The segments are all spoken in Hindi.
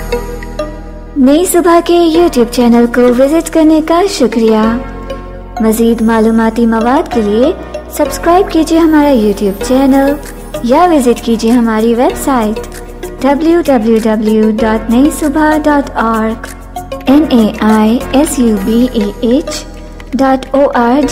नई सुबह के YouTube चैनल को विजिट करने का शुक्रिया। मज़ीद मालूमाती मवाद के लिए सब्सक्राइब कीजिए हमारा YouTube चैनल या विजिट कीजिए हमारी website www.naisubah.org naisubah.org।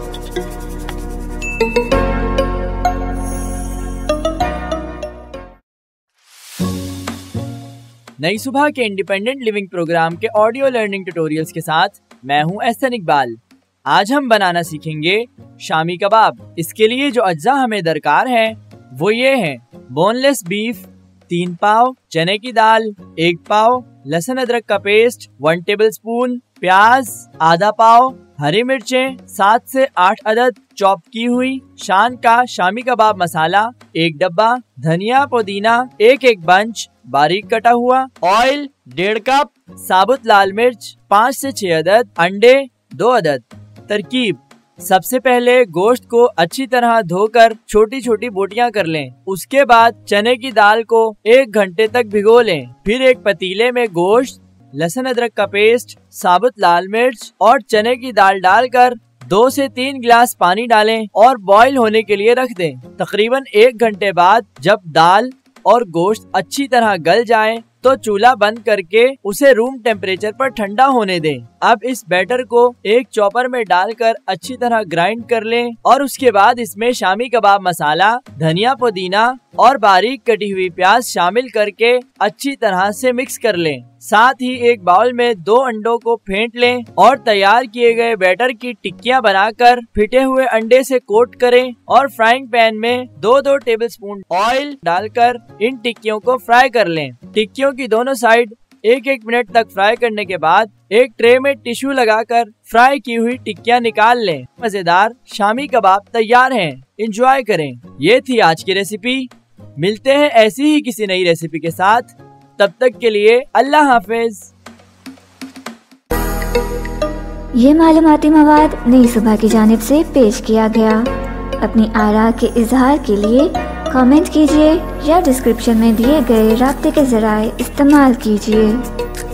Nai Subah के इंडिपेंडेंट लिविंग प्रोग्राम के ऑडियो लर्निंग ट्यूटोरियल्स के साथ मैं हूं एहसन इकबाल। आज हम बनाना सीखेंगे शामी कबाब। इसके लिए जो अज्जा हमें दरकार है वो ये हैं: बोनलेस बीफ 3 पाव, चने की दाल 1 पाव, लहसुन अदरक का पेस्ट 1 टेबलस्पून, प्याज आधा पाव, हरी मिर्चें 7 से 8 अदद चॉप की हुई, शान का शामी कबाब मसाला 1 डब्बा, धनिया पुदीना 1 बंच बारीक कटा हुआ, ऑयल 1.5 कप, साबुत लाल मिर्च 5 से 6 अदद, अंडे 2 अदद। तरकीब: सबसे पहले गोश्त को अच्छी तरह धोकर छोटी छोटी बोटियां कर लें। उसके बाद चने की दाल को 1 घंटे तक भिगो लें। फिर एक पतीले में गोश्त, लहसुन अदरक का पेस्ट, साबुत लाल मिर्च और चने की दाल डालकर 2 से 3 गिलास पानी डालें और बॉईल होने के लिए रख दें। तकरीबन 1 घंटे बाद जब दाल और गोश्त अच्छी तरह गल जाए तो चूल्हा बंद करके उसे रूम टेम्परेचर पर ठंडा होने दें। अब इस बैटर को एक चॉपर में डालकर अच्छी तरह ग्राइंड कर लें और उसके बाद इसमें शामी कबाब मसाला, धनिया पुदीना और बारीक कटी हुई प्याज शामिल करके अच्छी तरह से मिक्स कर लें। साथ ही एक बाउल में 2 अंडों को फेंट लें और तैयार किए गए बैटर की टिक्कियां बनाकर फिटे हुए अंडे से कोट करें और फ्राइंग पैन में 2-2 टेबलस्पून ऑयल डालकर इन टिक्कियों को फ्राई कर लें। टिक्कियों की दोनों साइड 1-1 मिनट तक फ्राई करने के बाद एक ट्रे में टिश्यू लगाकर फ्राई की हुई टिक्कियां निकाल लें। मजेदार शामी कबाब तैयार हैं। एंजॉय करें। ये थी आज की रेसिपी। मिलते हैं ऐसी ही किसी नई रेसिपी के साथ। तब तक के लिए अल्लाह हाफिज। ये मालूमाती मवाद नई सुबह की जानिब से पेश किया गया। अपनी आरा के इजहार के लिए कमेंट कीजिए या डिस्क्रिप्शन में दिए गए राब्ते के जराए इस्तेमाल कीजिए।